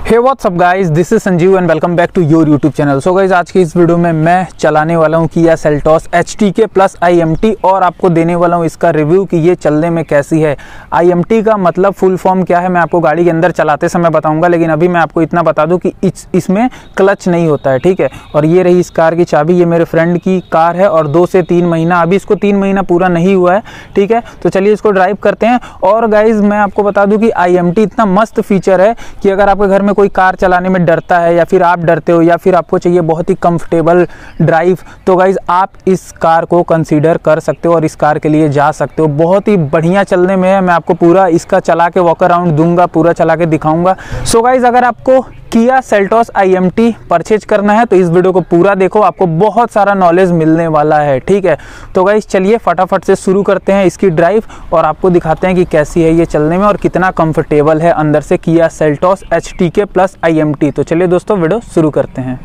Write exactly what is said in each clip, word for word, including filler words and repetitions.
Hey what's up guys, this is Sanjeev and welcome back to your YouTube channel. So guys, आज की इस video में मैं चलाने वाला हूँ kiaSeltos H T K plus I M T और आपको देने वाला हूँ इसका रिव्यू कि ये चलने में कैसी है। आई एम टी का मतलब फुल फॉर्म क्या है मैं आपको गाड़ी के अंदर चलाते समय बताऊंगा, लेकिन अभी मैं आपको इतना बता दूं कि इस, इसमें क्लच नहीं होता है, ठीक है। और ये रही इस कार की चाबी, ये मेरे फ्रेंड की कार है और दो से तीन महीना अभी इसको तीन महीना पूरा नहीं हुआ है, ठीक है। तो चलिए इसको ड्राइव करते हैं। और गाइज मैं आपको बता दूं कि आई एम टी इतना मस्त फीचर है कि अगर आपके घर में कोई कार चलाने में डरता है या फिर आप डरते हो या फिर आपको चाहिए बहुत ही कंफर्टेबल ड्राइव, तो गाइज आप इस कार को कंसीडर कर सकते हो और इस कार के लिए जा सकते हो। बहुत ही बढ़िया चलने में है, मैं आपको पूरा इसका चला के वॉक अराउंड दूंगा, पूरा चला के दिखाऊंगा। सो गाइज अगर आपको kiaSeltos I M T purchase करना है तो इस वीडियो को पूरा देखो, आपको बहुत सारा नॉलेज मिलने वाला है, ठीक है। तो गाइस चलिए फटाफट से शुरू करते हैं इसकी ड्राइव और आपको दिखाते हैं कि कैसी है ये चलने में और कितना कंफर्टेबल है अंदर से kiaSeltos H T K plus I M T. तो चलिए दोस्तों वीडियो शुरू करते हैं।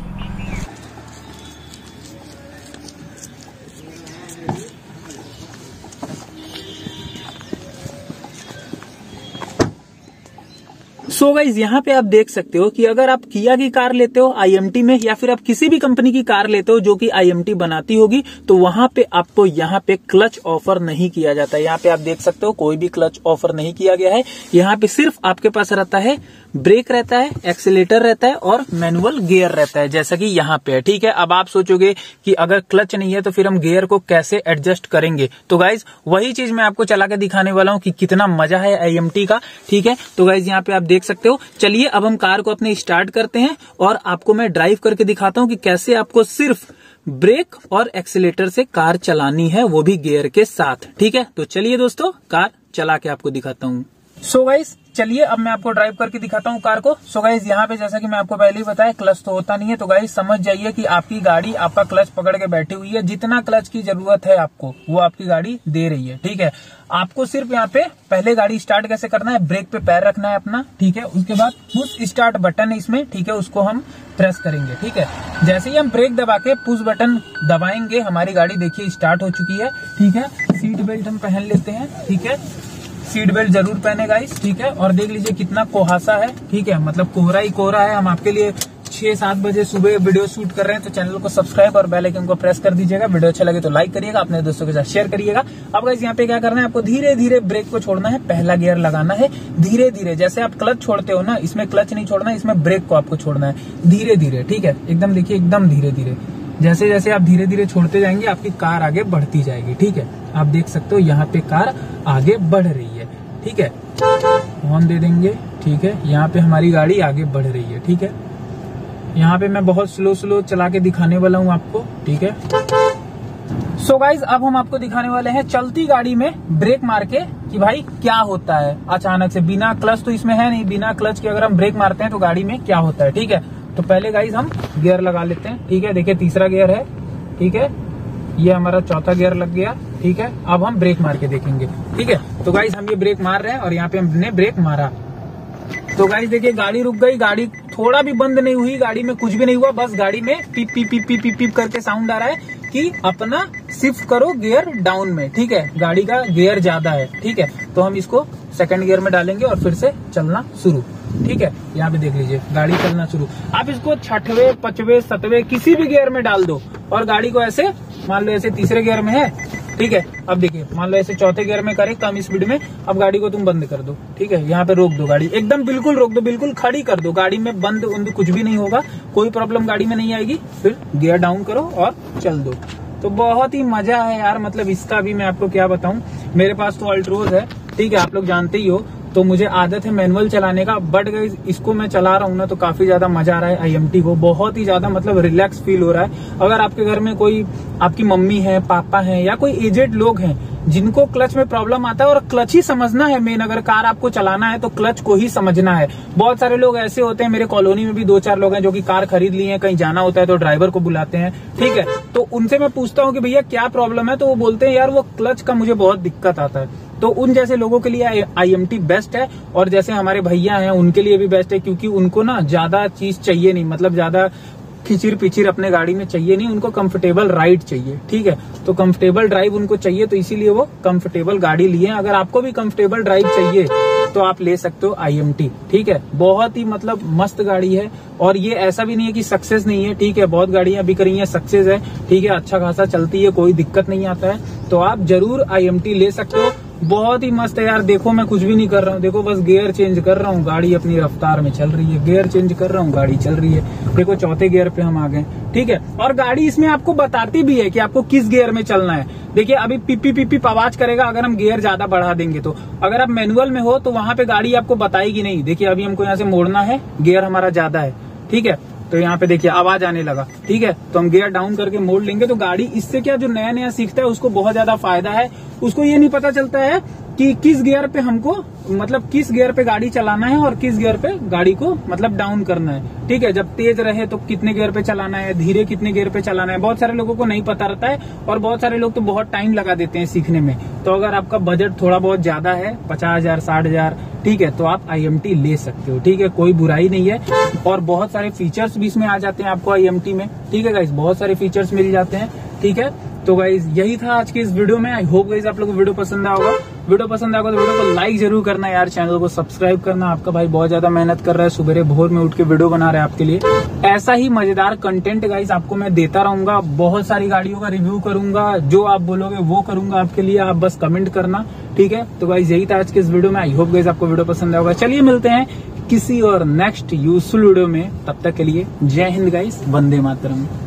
सो गाइज यहाँ पे आप देख सकते हो कि अगर आप किया की कार लेते हो आई एम टी में या फिर आप किसी भी कंपनी की कार लेते हो जो कि आई एम टी बनाती होगी, तो वहां पे आपको यहाँ पे क्लच ऑफर नहीं किया जाता है। यहाँ पे आप देख सकते हो कोई भी क्लच ऑफर नहीं किया गया है। यहाँ पे सिर्फ आपके पास रहता है ब्रेक रहता है, एक्सीलेटर रहता है और मैनुअल गियर रहता है, जैसा कि यहाँ पे है, ठीक है। अब आप सोचोगे कि अगर क्लच नहीं है तो फिर हम गियर को कैसे एडजस्ट करेंगे, तो गाइज वही चीज मैं आपको चला के दिखाने वाला हूँ कि कितना मजा है आई एम टी का, ठीक है। तो गाइज यहाँ पे आप देख सकते हो। चलिए अब हम कार को अपने स्टार्ट करते हैं और आपको मैं ड्राइव करके दिखाता हूँ कि कैसे आपको सिर्फ ब्रेक और एक्सीलेटर से कार चलानी है, वो भी गियर के साथ, ठीक है। तो चलिए दोस्तों कार चला के आपको दिखाता हूँ। सो गाइस चलिए अब मैं आपको ड्राइव करके दिखाता हूँ कार को। सो गाइस यहाँ पे जैसा कि मैं आपको पहले ही बताया क्लच तो होता नहीं है, तो गाइस समझ जाइए कि आपकी गाड़ी आपका क्लच पकड़ के बैठी हुई है। जितना क्लच की जरूरत है आपको वो आपकी गाड़ी दे रही है, ठीक है। आपको सिर्फ यहाँ पे पहले गाड़ी स्टार्ट कैसे करना है, ब्रेक पे पैर रखना है अपना, ठीक है। उसके बाद पुश स्टार्ट बटन है इसमें, ठीक है, उसको हम प्रेस करेंगे, ठीक है। जैसे ही हम ब्रेक दबा के पुश बटन दबाएंगे हमारी गाड़ी देखिए स्टार्ट हो चुकी है, ठीक है। सीट बेल्ट हम पहन लेते हैं, ठीक है, सीट बेल्ट जरूर पहने गाइस, ठीक है। और देख लीजिए कितना कोहासा है, ठीक है, मतलब कोहरा ही कोहरा है। हम आपके लिए छह सात बजे सुबह वीडियो शूट कर रहे हैं, तो चैनल को सब्सक्राइब और बेल आइकन को प्रेस कर दीजिएगा। वीडियो अच्छा लगे तो लाइक करिएगा, अपने दोस्तों के साथ शेयर करिएगा। अब गाइस यहाँ पे क्या करना है, आपको धीरे धीरे ब्रेक को छोड़ना है, पहला गियर लगाना है धीरे धीरे। जैसे आप क्लच छोड़ते हो ना, इसमें क्लच नहीं छोड़ना है, इसमें ब्रेक को आपको छोड़ना है धीरे धीरे, ठीक है। एकदम देखिए एकदम धीरे धीरे, जैसे जैसे आप धीरे धीरे छोड़ते जाएंगे आपकी कार आगे बढ़ती जाएगी, ठीक है। आप देख सकते हो यहाँ पे कार आगे बढ़ रही है, ठीक है। हॉर्न दे देंगे, ठीक है। यहाँ पे हमारी गाड़ी आगे बढ़ रही है, ठीक है। यहाँ पे मैं बहुत स्लो स्लो चला के दिखाने वाला हूँ आपको, ठीक है। सो गाइज अब हम आपको दिखाने वाले हैं चलती गाड़ी में ब्रेक मार के कि भाई क्या होता है अचानक से। बिना क्लच तो इसमें है नहीं, बिना क्लच के अगर हम ब्रेक मारते हैं तो गाड़ी में क्या होता है, ठीक है। तो पहले गाइज हम गियर लगा लेते हैं, ठीक है। देखिए तीसरा गियर है, ठीक है, ये हमारा चौथा गियर लग गया, ठीक है। अब हम ब्रेक मार के देखेंगे, ठीक है। तो गाइस हम ये ब्रेक मार रहे हैं और यहाँ पे हमने ब्रेक मारा, तो गाइस देखिए गाड़ी रुक गई, गाड़ी थोड़ा भी बंद नहीं हुई, गाड़ी में कुछ भी नहीं हुआ, बस गाड़ी में पीप पीप पीप पीप पीप पीप करके साउंड आ रहा है कि अपना शिफ्ट करो गियर डाउन में, ठीक है। गाड़ी का गियर ज्यादा है, ठीक है। तो हम इसको सेकंड गियर में डालेंगे और फिर से चलना शुरू, ठीक है। यहाँ पे देख लीजिए गाड़ी चलना शुरू। आप इसको छठवे पांचवे सतवे किसी भी गियर में डाल दो और गाड़ी को ऐसे मान लो ऐसे तीसरे गियर में है, ठीक है। अब देखिए मान लो ऐसे चौथे गियर में करे कम स्पीड में, अब गाड़ी को तुम बंद कर दो, ठीक है। यहाँ पे रोक दो गाड़ी, एकदम बिल्कुल रोक दो, बिल्कुल खड़ी कर दो, गाड़ी में बंद उंद कुछ भी नहीं होगा, कोई प्रॉब्लम गाड़ी में नहीं आएगी। फिर गियर डाउन करो और चल दो। तो बहुत ही मजा है यार, मतलब इसका भी मैं आपको क्या बताऊं। मेरे पास तो अल्ट्रोज है, ठीक है, आप लोग जानते ही हो, तो मुझे आदत है मैनुअल चलाने का, बट गाइस इसको मैं चला रहा हूँ ना तो काफी ज्यादा मजा आ रहा है आई एम टी को, बहुत ही ज्यादा मतलब रिलैक्स फील हो रहा है। अगर आपके घर में कोई आपकी मम्मी है, पापा है या कोई एजेड लोग हैं जिनको क्लच में प्रॉब्लम आता है, और क्लच ही समझना है मेन, अगर कार आपको चलाना है तो क्लच को ही समझना है। बहुत सारे लोग ऐसे होते हैं, मेरे कॉलोनी में भी दो चार लोग हैं जो कि कार खरीद लिए हैं, कहीं जाना होता है तो ड्राइवर को बुलाते हैं, ठीक है। तो उनसे मैं पूछता हूँ कि भैया क्या प्रॉब्लम है, तो वो बोलते हैं यार वो क्लच का मुझे बहुत दिक्कत आता है। तो उन जैसे लोगों के लिए आई एम टी बेस्ट है, और जैसे हमारे भैया हैं उनके लिए भी बेस्ट है, क्योंकि उनको ना ज्यादा चीज चाहिए नहीं, मतलब ज्यादा खिचिर पिचिर अपने गाड़ी में चाहिए नहीं, उनको कंफर्टेबल राइड चाहिए, ठीक है। तो कंफर्टेबल ड्राइव उनको चाहिए, तो इसीलिए वो कंफर्टेबल गाड़ी लिए हैं। अगर आपको भी कंफर्टेबल ड्राइव चाहिए तो आप ले सकते हो आई एम टी। ठीक है, बहुत ही मतलब मस्त गाड़ी है और ये ऐसा भी नहीं है कि सक्सेस नहीं है। ठीक है, बहुत गाड़ियां बिक रही हैं, सक्सेस है। ठीक है, अच्छा खासा चलती है, कोई दिक्कत नहीं आता है। तो आप जरूर आई एम टी ले सकते हो। बहुत ही मस्त है यार। देखो मैं कुछ भी नहीं कर रहा हूँ, देखो बस गियर चेंज कर रहा हूँ, गाड़ी अपनी रफ्तार में चल रही है। गियर चेंज कर रहा हूँ, गाड़ी चल रही है। देखो चौथे गियर पे हम आ गए। ठीक है, और गाड़ी इसमें आपको बताती भी है कि आपको किस गियर में चलना है। देखिए अभी पिपी पिपी आवाज करेगा अगर हम गियर ज्यादा बढ़ा देंगे तो। अगर आप मैनुअल में हो तो वहां पे गाड़ी आपको बताएगी नहीं। देखिए अभी हमको यहाँ से मोड़ना है, गियर हमारा ज्यादा है। ठीक है, तो यहाँ पे देखिए आवाज आने लगा। ठीक है, तो हम गियर डाउन करके मोड़ लेंगे। तो गाड़ी इससे क्या, जो नया नया सीखता है उसको बहुत ज्यादा फायदा है। उसको ये नहीं पता चलता है कि किस गियर पे हमको मतलब किस गियर पे गाड़ी चलाना है और किस गियर पे गाड़ी को मतलब डाउन करना है। ठीक है, जब तेज रहे तो कितने गियर पे चलाना है, धीरे कितने गियर पे चलाना है, बहुत सारे लोगों को नहीं पता रहता है और बहुत सारे लोग तो बहुत टाइम लगा देते हैं सीखने में। तो अगर आपका बजट थोड़ा बहुत ज्यादा है, पचास हजार साठ हजार ठीक है, तो आप आई एम टी ले सकते हो। ठीक है, कोई बुराई नहीं है और बहुत सारे फीचर्स भी इसमें आ जाते हैं आपको आई एम टी में। ठीक है गाइस, बहुत सारे फीचर्स मिल जाते हैं। ठीक है, तो गाइज यही था आज की इस वीडियो में। आई होप गाइज आप लोगों को वीडियो पसंद आया होगा। वीडियो पसंद आया होगा तो वीडियो को लाइक जरूर करना यार, चैनल को सब्सक्राइब करना। आपका भाई बहुत ज्यादा मेहनत कर रहा है, सुबह भोर में उठ के वीडियो बना रहा है आपके लिए। ऐसा ही मजेदार कंटेंट गाइज आपको मैं देता रहूंगा। बहुत सारी गाड़ियों का रिव्यू करूंगा, जो आप बोलोगे वो करूंगा आपके लिए, आप बस कमेंट करना। ठीक है, तो गाइज यही था आज के इस वीडियो में। आई होप गाइज आपको वीडियो पसंद आया होगा। चलिए मिलते हैं किसी और नेक्स्ट यूजफुल वीडियो में, तब तक के लिए जय हिंद गाइज, वंदे मातरम।